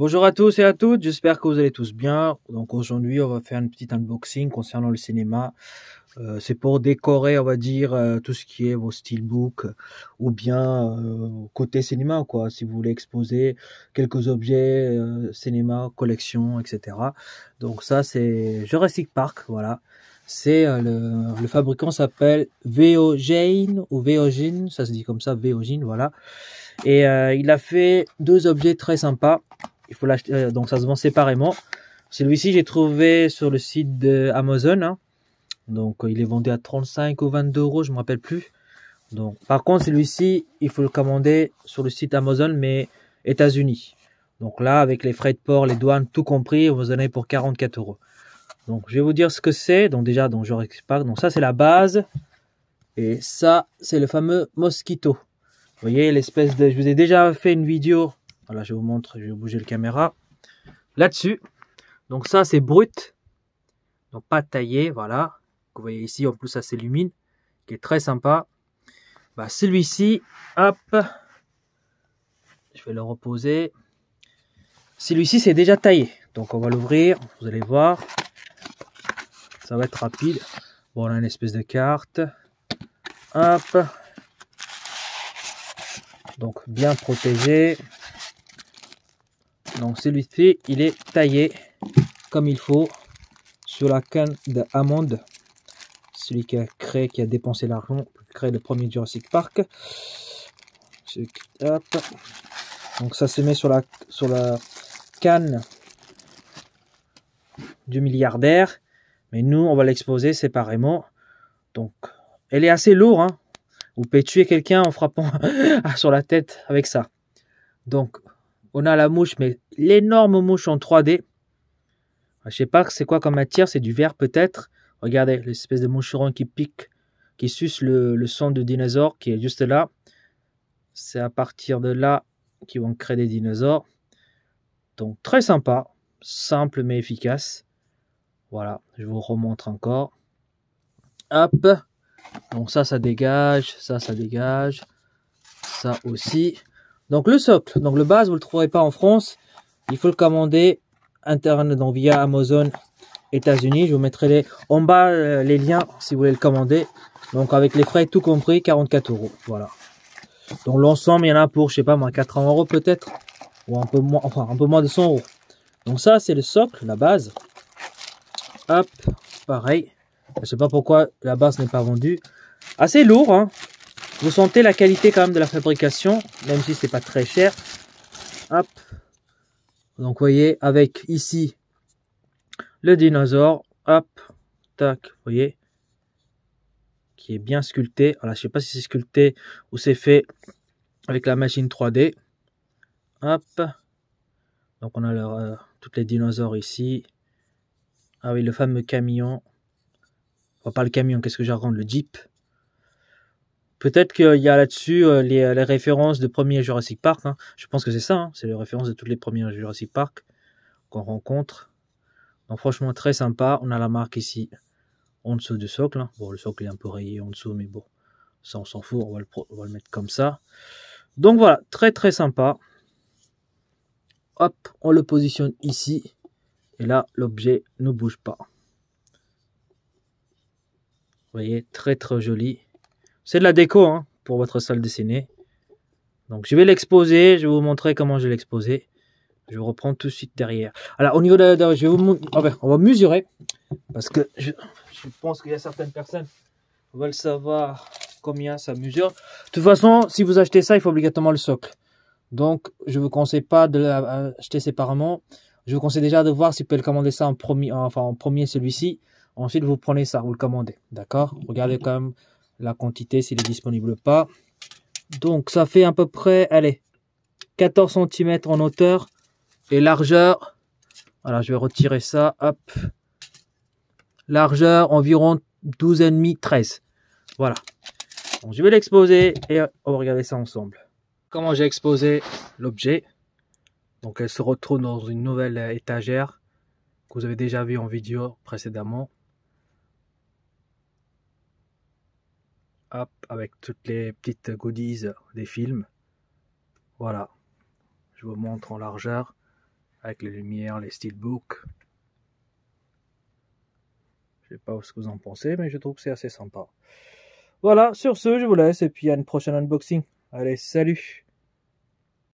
Bonjour à tous et à toutes, j'espère que vous allez tous bien. Donc aujourd'hui on va faire une petite unboxing concernant le cinéma. C'est pour décorer, on va dire, tout ce qui est vos steelbooks ou bien côté cinéma, quoi. Si vous voulez exposer quelques objets cinéma, collection, etc. Donc ça c'est Jurassic Park, voilà. C'est le fabricant s'appelle Veogene ou Veogene, ça se dit comme ça, Veogene, voilà. Et il a fait deux objets très sympas. Il faut l'acheter, donc ça se vend séparément. Celui-ci, j'ai trouvé sur le site d'Amazon. Hein. Donc, il est vendu à 35 ou 22 euros, je me rappelle plus. Donc, par contre, celui-ci, il faut le commander sur le site Amazon, mais États-Unis. Donc là, avec les frais de port, les douanes, tout compris, vous en avez pour 44 euros. Donc, je vais vous dire ce que c'est. Donc déjà, donc je récupère. Donc ça, c'est la base. Et ça, c'est le fameux Mosquito. Vous voyez, l'espèce de... Je vous ai déjà fait une vidéo. Voilà, je vous montre, je vais bouger le caméra. Là-dessus. Donc ça, c'est brut. Donc pas taillé, voilà. Vous voyez ici, en plus, ça s'illumine. Qui est très sympa. Bah, celui-ci, hop. Je vais le reposer. Celui-ci, c'est déjà taillé. Donc on va l'ouvrir. Vous allez voir. Ça va être rapide. Bon, on a une espèce de carte. Hop. Donc bien protégé. Donc celui-ci, il est taillé comme il faut sur la canne d'Hammond, celui qui a dépensé l'argent pour créer le premier Jurassic Park. Hop. Donc ça se met sur la canne du milliardaire, mais nous on va l'exposer séparément. Donc elle est assez lourde, hein. Vous pouvez tuer quelqu'un en frappant sur la tête avec ça. Donc on a la mouche, mais l'énorme mouche en 3D. Je sais pas c'est quoi comme matière, c'est du verre peut-être. Regardez l'espèce de moucheron qui pique, qui suce le sang de dinosaure qui est juste là. C'est à partir de là qu'ils vont créer des dinosaures. Donc très sympa, simple mais efficace. Voilà, je vous remontre encore. Hop. Donc ça dégage, ça dégage. Ça aussi. Donc le socle, donc le base, vous le trouverez pas en France. Il faut le commander internet, donc via Amazon États-Unis. Je vous mettrai en bas les liens si vous voulez le commander. Donc avec les frais tout compris, 44 euros. Voilà. Donc l'ensemble, il y en a pour, je sais pas moi, 80 euros peut-être. Ou un peu moins, enfin un peu moins de 100 euros. Donc ça, c'est le socle, la base. Hop, pareil. Je sais pas pourquoi la base n'est pas vendue. Assez lourd, hein. Vous sentez la qualité quand même de la fabrication, même si c'est pas très cher. Hop. Donc vous voyez, avec ici le dinosaure, hop, tac, vous voyez, qui est bien sculpté. Alors je sais pas si c'est sculpté ou c'est fait avec la machine 3D. Hop. Donc on a toutes les dinosaures ici. Ah oui, le fameux camion. Enfin, pas le camion, qu'est-ce que j'ai raconté, le Jeep. Peut-être qu'il y a là-dessus les références de premier Jurassic Park. Hein. Je pense que c'est ça, hein. C'est les références de toutes les premières Jurassic Park qu'on rencontre. Donc franchement très sympa. On a la marque ici en dessous du socle. Hein. Bon, le socle est un peu rayé en dessous, mais bon, ça on s'en fout. On va le mettre comme ça. Donc voilà, très très sympa. Hop, on le positionne ici. Et là, l'objet ne bouge pas. Vous voyez, très très joli. C'est de la déco hein, pour votre salle de ciné. Donc je vais l'exposer, je vais vous montrer comment je vais l'exposer. Je vous reprends tout de suite derrière. Alors au niveau de je vais vous on va mesurer. Parce que je pense qu'il y a certaines personnes qui veulent savoir combien ça mesure. De toute façon, si vous achetez ça, il faut obligatoirement le socle. Donc je ne vous conseille pas de l'acheter séparément. Je vous conseille déjà de voir si vous pouvez le commander ça en premier celui-ci. Ensuite vous prenez ça, vous le commandez. D'accord? Regardez quand même la quantité s'il est disponible ou pas. Donc ça fait à peu près, allez, 14 cm en hauteur et largeur. Voilà, je vais retirer ça, hop. Largeur environ 12,5, 13. Voilà. Donc, je vais l'exposer et on va regarder ça ensemble. Comment j'ai exposé l'objet. Donc elle se retrouve dans une nouvelle étagère que vous avez déjà vu en vidéo précédemment. Hop, avec toutes les petites goodies des films. Voilà. Je vous montre en largeur. avec les lumières, les steelbooks. Je sais pas ce que vous en pensez, mais je trouve que c'est assez sympa. Voilà, sur ce, je vous laisse et puis à une prochaine unboxing. Allez, salut!